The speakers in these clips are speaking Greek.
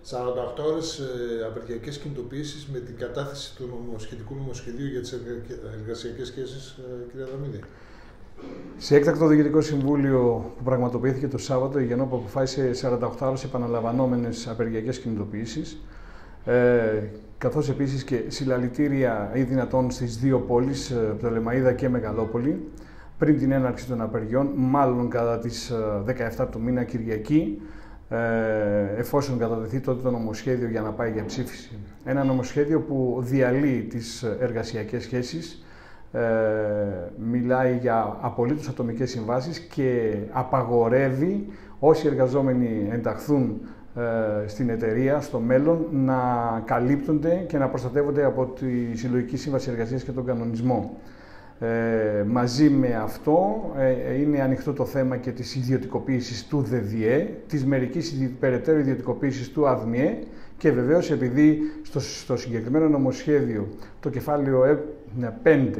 48 ώρες απεργιακές κινητοποιήσεις με την κατάθεση του σχετικού νομοσχεδίου για τις εργασιακές σχέσεις, κύριε Αδαμίδη. Σε έκτακτο Διοικητικό Συμβούλιο που πραγματοποιήθηκε το Σάββατο, η Γενόπα αποφάσισε 48 ώρες επαναλαμβανόμενες απεργιακές κινητοποιήσεις, καθώς επίσης και συλλαλητήρια ή δυνατόν στις δύο πόλεις, Πτολεμαΐδα και Μεγαλόπολη, πριν την έναρξη των απεργιών, μάλλον κατά τις 17 του μήνα Κυριακή, εφόσον κατατεθεί τότε το νομοσχέδιο για να πάει για ψήφιση. Ένα νομοσχέδιο που διαλύει τις εργασιακές σχέσεις, μιλάει για απολύτως ατομικές συμβάσεις και απαγορεύει όσοι εργαζόμενοι ενταχθούν στην εταιρεία στο μέλλον να καλύπτονται και να προστατεύονται από τη Συλλογική Σύμβαση Εργασίας και τον κανονισμό. Μαζί με αυτό είναι ανοιχτό το θέμα και της ιδιωτικοποίησης του ΔΔΕ, της μερικής περαιτέρω ιδιωτικοποίησης του ΑΔΜΙΕ και βεβαίως επειδή στο συγκεκριμένο νομοσχέδιο το κεφάλαιο 5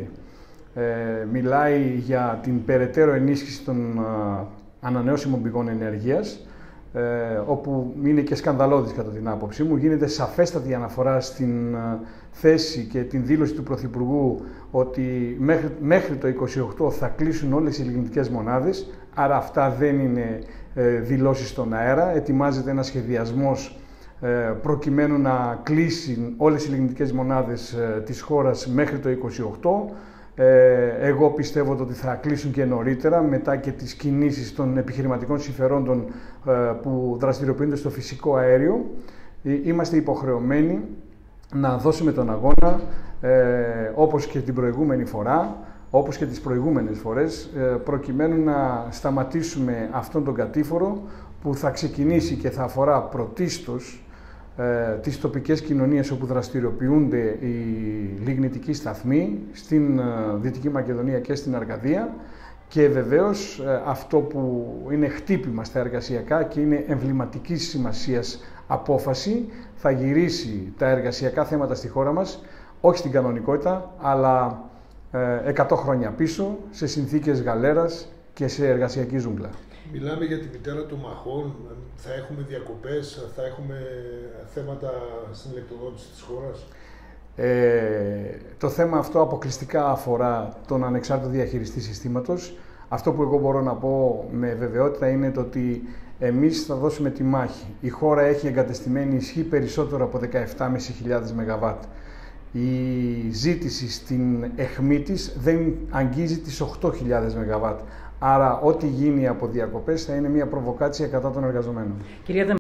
μιλάει για την περαιτέρω ενίσχυση των ανανεώσιμων πηγών ενέργειας, όπου είναι και σκανδαλώδης κατά την άποψή μου, γίνεται σαφέστατη αναφορά στην θέση και την δήλωση του Πρωθυπουργού ότι μέχρι το 2028 θα κλείσουν όλες οι λιγνητικές μονάδες, άρα αυτά δεν είναι δηλώσεις στον αέρα, ετοιμάζεται ένας σχεδιασμός προκειμένου να κλείσουν όλες οι λιγνητικές μονάδες της χώρας μέχρι το 2028. Εγώ πιστεύω ότι θα κλείσουν και νωρίτερα, μετά και τις κινήσεις των επιχειρηματικών συμφερόντων που δραστηριοποιούνται στο φυσικό αέριο. Είμαστε υποχρεωμένοι να δώσουμε τον αγώνα, όπως και την προηγούμενη φορά, όπως και τις προηγούμενες φορές, προκειμένου να σταματήσουμε αυτόν τον κατήφορο που θα ξεκινήσει και θα αφορά πρωτίστως τις τοπικές κοινωνίες όπου δραστηριοποιούνται οι λιγνητικοί σταθμοί στην Δυτική Μακεδονία και στην Αρκαδία και βεβαίως αυτό που είναι χτύπημα στα εργασιακά και είναι εμβληματικής σημασίας απόφαση, θα γυρίσει τα εργασιακά θέματα στη χώρα μας, όχι στην κανονικότητα, αλλά 100 χρόνια πίσω, σε συνθήκες γαλέρας και σε εργασιακή ζούγκλα. Μιλάμε για τη μητέρα των μαχών, θα έχουμε διακοπές, θα έχουμε θέματα στην ηλεκτροδότηση της χώρας. Το θέμα αυτό αποκλειστικά αφορά τον ανεξάρτητο διαχειριστή συστήματος. Αυτό που εγώ μπορώ να πω με βεβαιότητα είναι το ότι εμείς θα δώσουμε τη μάχη. Η χώρα έχει εγκατεστημένη ισχύ περισσότερο από 17.500 ΜΒ. Η ζήτηση στην αιχμή της δεν αγγίζει τις 8.000 ΜΒ. Άρα ό,τι γίνει από διακοπές θα είναι μια προβοκάτσια κατά των εργαζομένων.